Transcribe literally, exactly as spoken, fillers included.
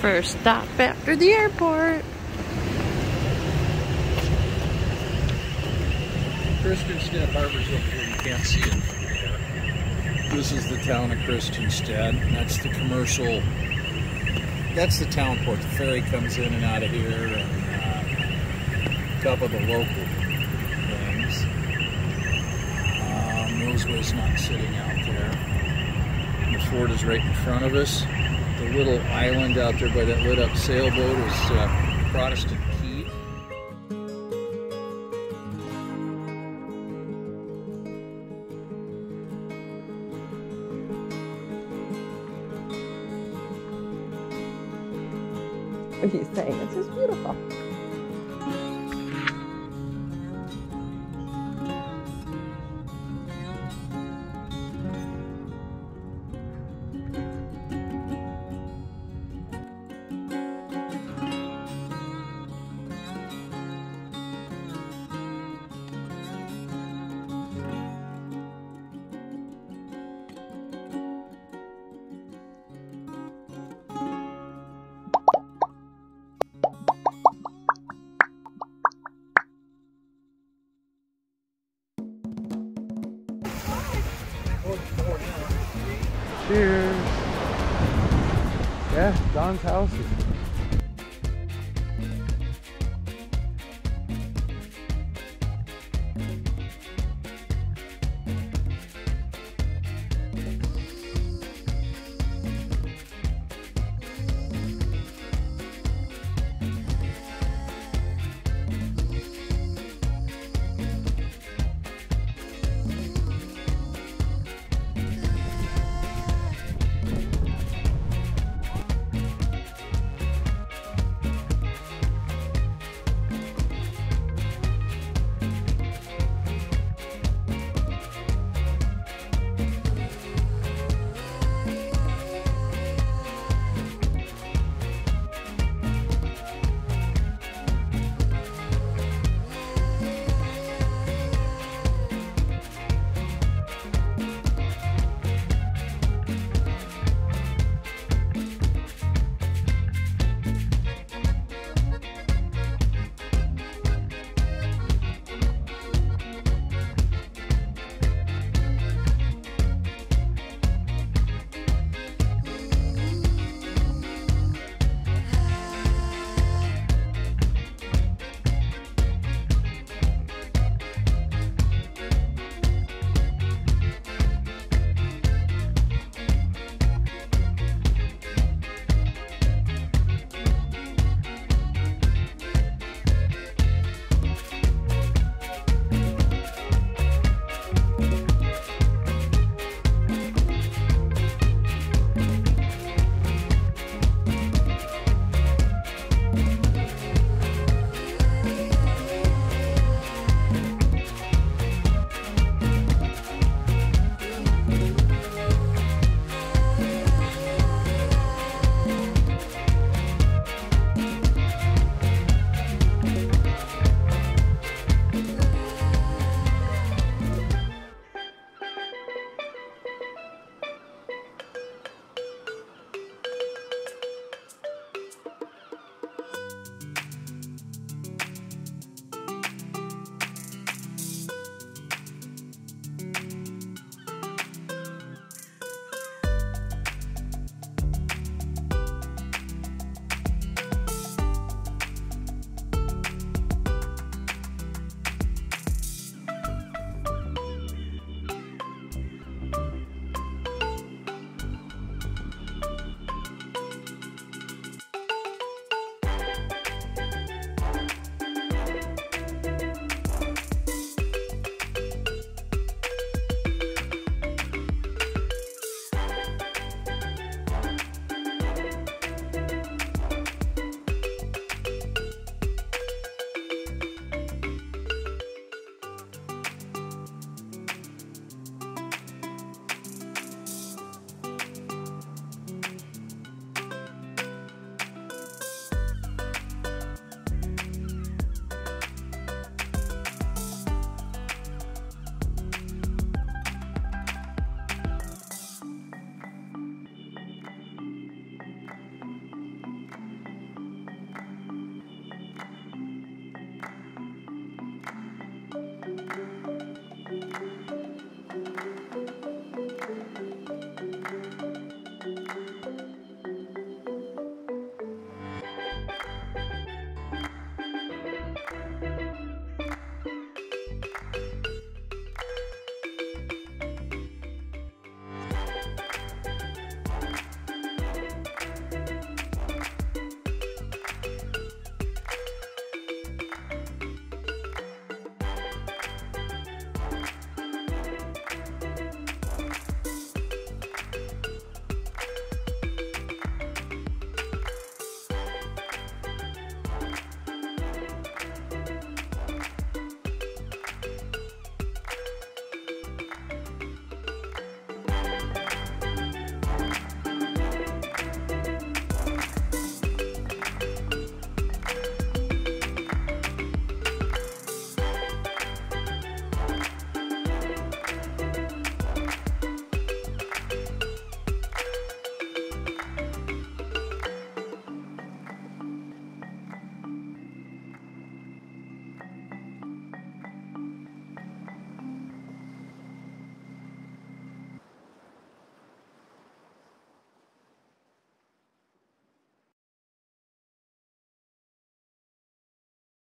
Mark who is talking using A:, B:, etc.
A: First stop after the airport.
B: Christiansted Harbor's up here. You can't see it from here. This is the town of Christiansted. That's the commercial. That's the town port. The ferry comes in and out of here, and uh, a couple of the local things. Um, Roseway's not sitting out there. The fort is right in front of us. The little island out there by that lit up sailboat is uh, Protestant Key.
A: What are you saying? It's just beautiful.
B: Cheers. Yeah, Don's house is